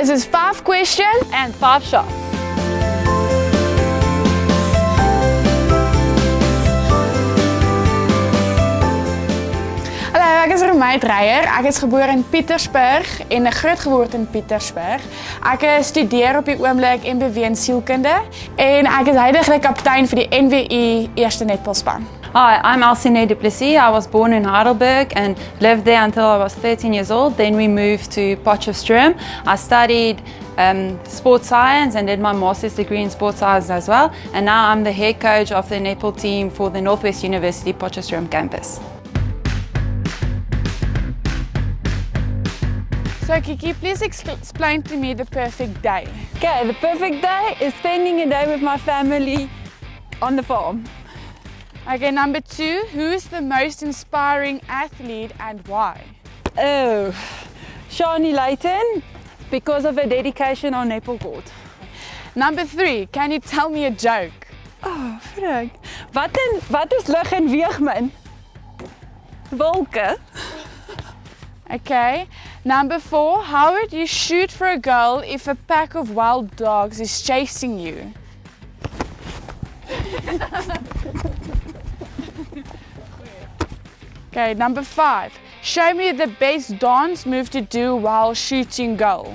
This is 5 questions And 5 shots. Hallo, ek is Romein Dreyer. Ek is gebore in Pietersburg en grootgeword in Pietersburg. Ek studeer op die oomblik MBW in sielkunde en ek is huidigelik kaptein vir die NWI eerste netbalspan. Hi, I'm Alcine du Plessis. I was born in Heidelberg and lived there until I was 13 years old. Then we moved to Potchefstroom. I studied sports science and did my master's degree in sports science as well. And now I'm the head coach of the netball team for the Northwest University Potchefstroom campus. So Kiki, please explain to me the perfect day. Okay, the perfect day is spending a day with my family on the farm. Okay, number 2, who's the most inspiring athlete and why? Oh, Shani Layton, because of her dedication on netball court. Number 3, can you tell me a joke? Oh, frik. Wat is lig en weeg man? Wolke. Okay, number 4, how would you shoot for a goal if a pack of wild dogs is chasing you? Okay, number 5, show me the best dance move to do while shooting goal.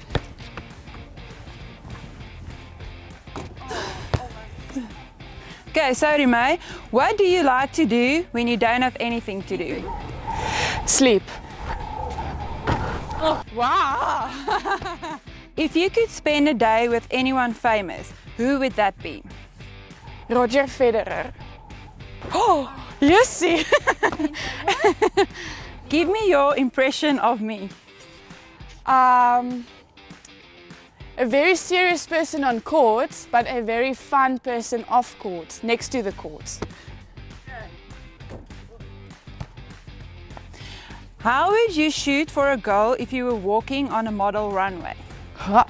Okay, so Romein, what do you like to do when you don't have anything to do? Sleep. Oh, wow! If you could spend a day with anyone famous, who would that be? Roger Federer. Oh, you see. Give me your impression of me. A very serious person on court, but a very fun person off court, next to the court. How would you shoot for a goal if you were walking on a model runway? Ha.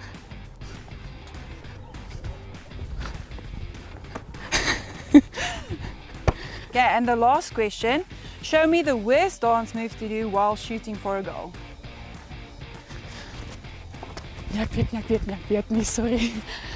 Okay, and the last question, show me the worst dance move to do while shooting for a goal. Ja, ek weet nie, sorry.